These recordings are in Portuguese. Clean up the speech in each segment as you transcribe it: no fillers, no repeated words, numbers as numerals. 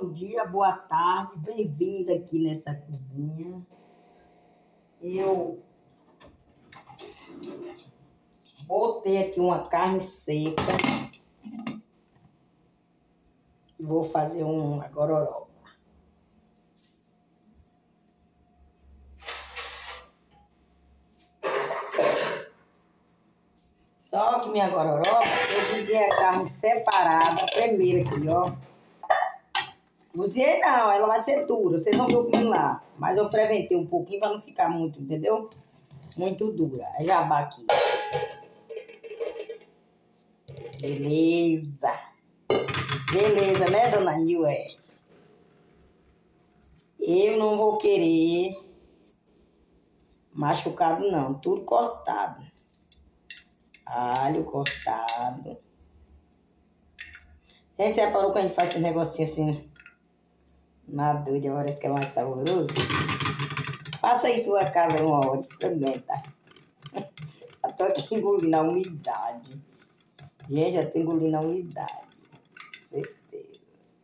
Bom dia, boa tarde, bem-vindo aqui nessa cozinha. Eu botei aqui uma carne seca e vou fazer uma gororoba. Só que minha gororoba, eu cozinhei a carne separada, primeiro aqui, ó. Cozinhei não, ela vai ser dura, vocês vão ver o comendo lá. Mas eu ferventei um pouquinho para não ficar muito, entendeu? Muito dura. Aí jabá aqui. Beleza. Beleza, né, dona Nilé? Eu não vou querer machucado, não. Tudo cortado. Alho cortado. A gente separou quando a gente faz esse negocinho assim. Na doida, parece que é mais saboroso. Faça aí em sua casa uma hora, experimenta. Já tô aqui engolindo a umidade. Gente, já tô engolindo a umidade. Certeza.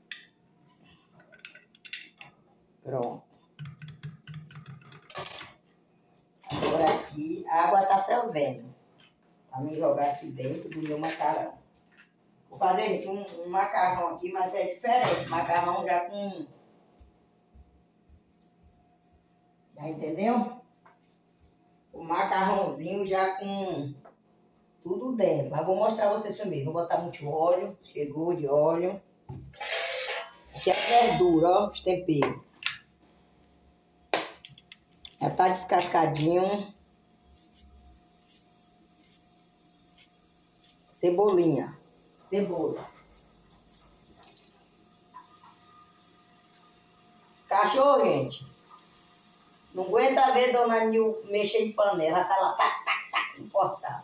Pronto. Agora aqui, a água tá fervendo. Pra me jogar aqui dentro do meu macarrão. Vou fazer, gente, um macarrão aqui, mas é diferente. Macarrão já com... Já entendeu? O macarrãozinho já com tudo dentro. Mas vou mostrar a vocês primeiro. Não vou botar muito óleo. Chegou de óleo. Aqui é a verdura, ó, os temperos. Já tá descascadinho. Cebolinha. Cebola. Os cachorros, gente, não aguenta ver dona Nil mexer em panela. Ela tá lá, tac, importada.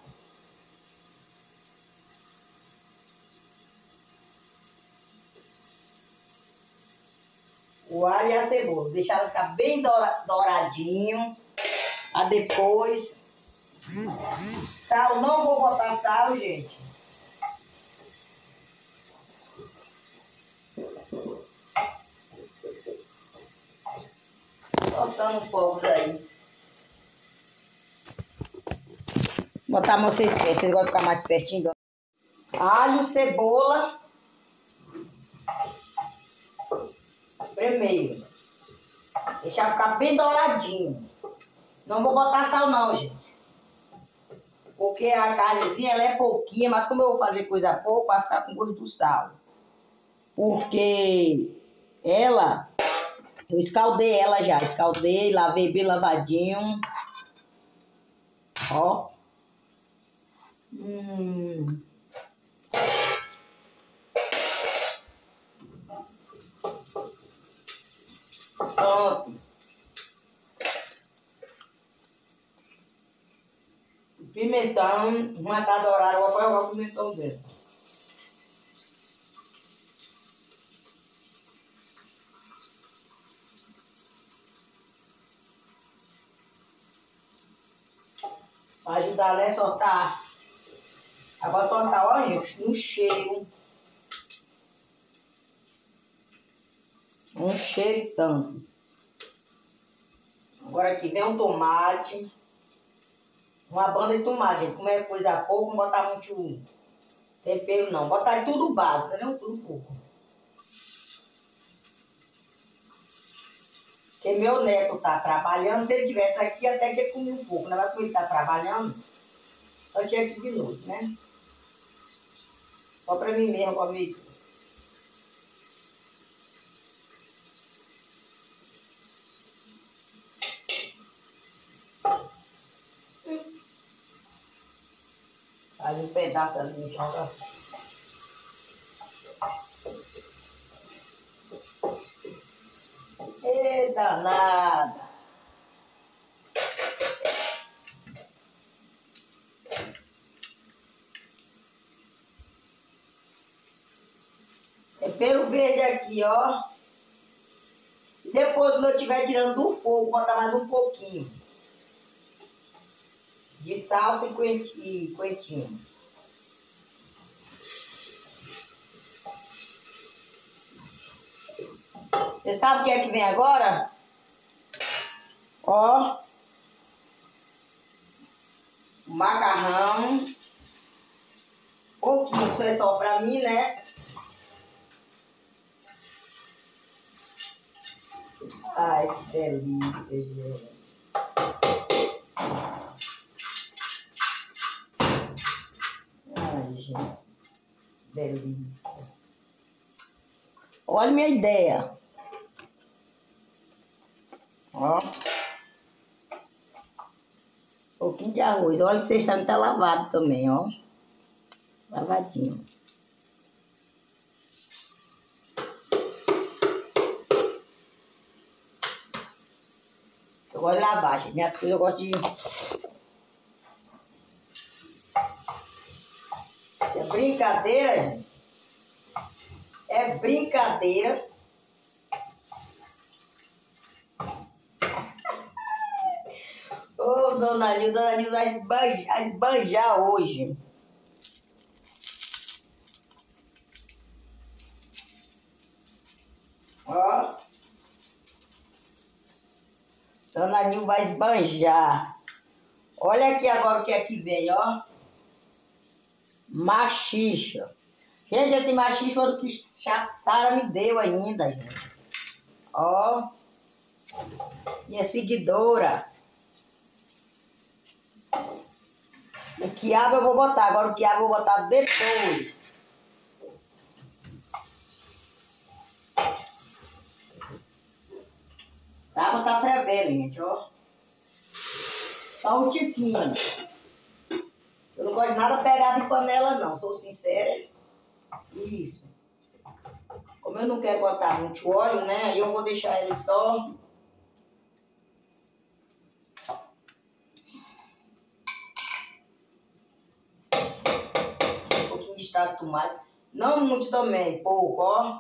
O alho e a cebola. Deixar ela ficar bem douradinho. Aí depois... Sal, não vou botar sal, gente. Botando um pouco daí. Vou botar vocês perto, vocês vão ficar mais pertinho. Alho, cebola. Primeiro. Deixar ficar bem douradinho. Não vou botar sal não, gente. Porque a carnezinha, ela é pouquinha, mas como eu vou fazer coisa pouco, vai ficar com gosto do sal. Porque ela... Eu escaldei ela já, escaldei, lavei bem lavadinho. Ó. Pronto. Pimentão, uma tá dourada, eu vou jogar o pimentão dentro. Pra ajudar ela a soltar. Agora soltar, ó, gente, um cheiro. Um cheiro tanto. Agora aqui vem um tomate. Uma banda de tomate, gente. Como é coisa pouco, não botar muito tempero, não. Botar tudo básico, entendeu? Tudo pouco. Porque meu neto tá trabalhando. Se ele tivesse aqui, até que ele comia um pouco. Não é porque ele tá trabalhando. Só tinha aqui de noite, né? Só pra mim mesmo comer. Faz um pedaço ali, joga. Ê, danada. Tempero verde aqui, ó. E depois, quando eu estiver tirando do fogo, botar mais um pouquinho de salsa e coentinho. Você sabe o que é que vem agora? Ó. Macarrão. Pouquinho, isso é só pra mim, né? Ai, que delícia, gente. Ai, gente. Delícia. Olha minha ideia. Ó. Um pouquinho de arroz. Olha que vocês estão tá lavado também, ó. Lavadinho. Eu gosto de lavar, gente. Minhas coisas eu gosto de... É brincadeira, gente. É brincadeira. Ô, Dona Nilda vai esbanjar hoje. Ó. Dona Nilda vai esbanjar. Olha aqui agora o que é que vem, ó. Machixa. Gente, esse machixa foi o que Sara me deu ainda, gente. Ó. Minha seguidora. O quiabo eu vou botar. Agora o quiabo eu vou botar depois. A água tá fervendo, gente, ó. Só um tiquinho. Eu não gosto de nada pegado em panela, não. Sou sincera. Isso. Como eu não quero botar muito óleo, né? Aí eu vou deixar ele só... Um pouquinho de extrato de tomate. Não muito também, pouco, ó.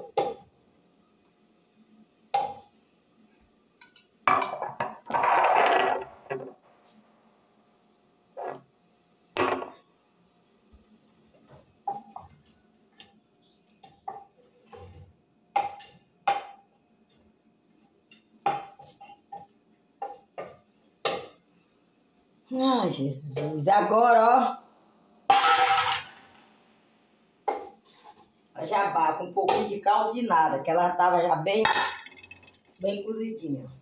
Ai, Jesus. Agora, ó. A jabá com um pouquinho de caldo de nada, que ela tava já bem cozidinha.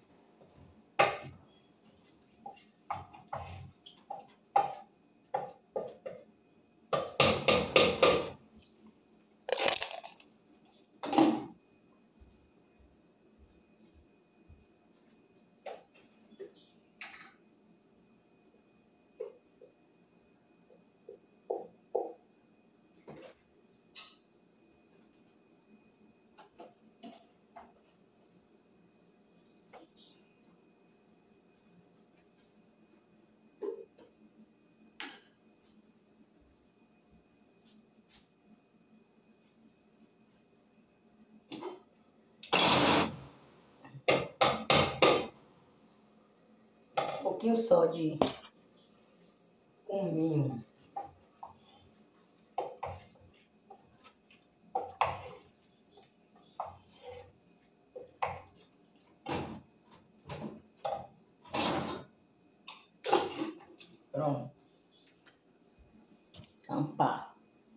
Um pouquinho só de cominho. Pronto. Tampar.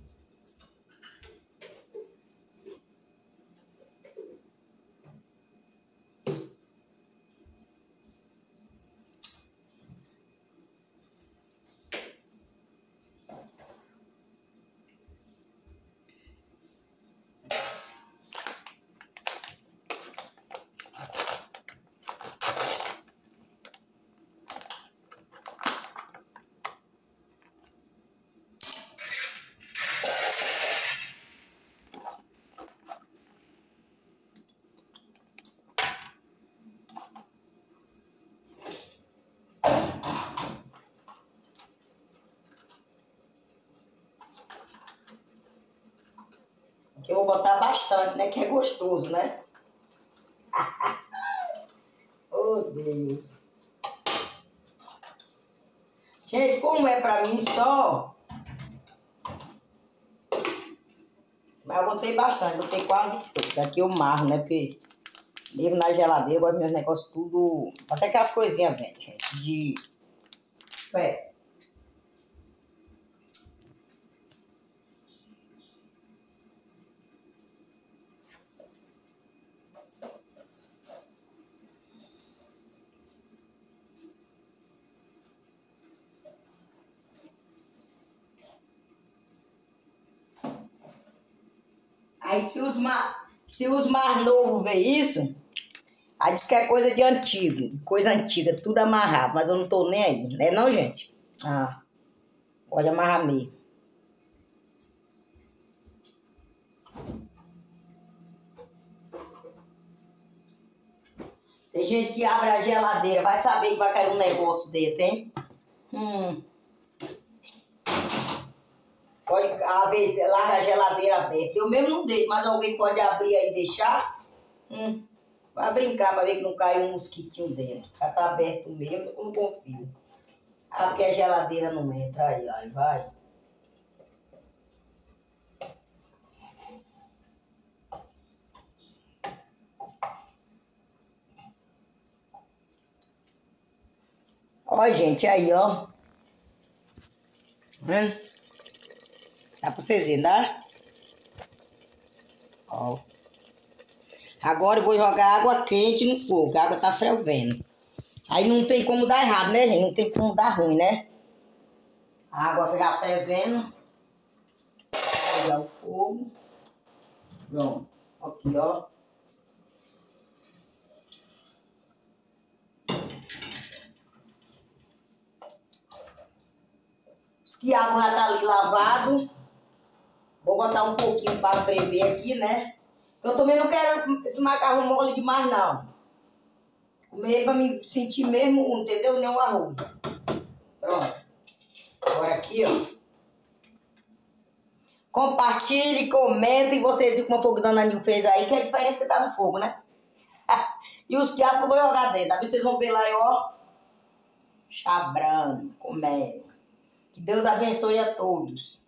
Aqui eu vou botar bastante, né? Que é gostoso, né? Oh, Deus. Gente, como é pra mim só... Mas eu botei bastante, botei quase tudo. Aqui eu marro, né? Porque Mesmo na geladeira, eu gosto dos meus negócios tudo... Até aquelas coisinhas, velho, gente, de... É. Aí se os mais novos ver isso, aí diz que é coisa de antigo, coisa antiga, tudo amarrado, mas eu não tô nem aí, né não, gente? Ah, pode amarrar mesmo. Tem gente que abre a geladeira, vai saber que vai cair um negócio dentro, hein? Pode haver, larga a geladeira aberta. Eu mesmo não deixo, mas alguém pode abrir aí e deixar. Vai brincar para ver que não cai um mosquitinho dentro. Já tá aberto mesmo, eu não confio. Ah, porque a geladeira não entra aí, vai. Ó, gente, aí, ó. Dá pra vocês verem, dá? Ó. Agora eu vou jogar água quente no fogo, a água tá fervendo. Aí não tem como dar errado, né, gente? Não tem como dar ruim, né? A água já fervendo. Vou jogar o fogo. Pronto. Aqui, ó. Que a água já tá ali lavado. Vou botar um pouquinho para ferver aqui, né? Eu também não quero esse macarrão mole demais, não. Comer para me sentir mesmo, entendeu? Nem o arroz. Pronto. Agora aqui, ó. Compartilhe, comenta e vocês viram como a fogo Dona Nil fez aí, que a diferença que tá no fogo, né? E os quiabos que eu vou jogar dentro. Aí vocês vão ver lá, ó. Chabrando, comendo. Que Deus abençoe a todos.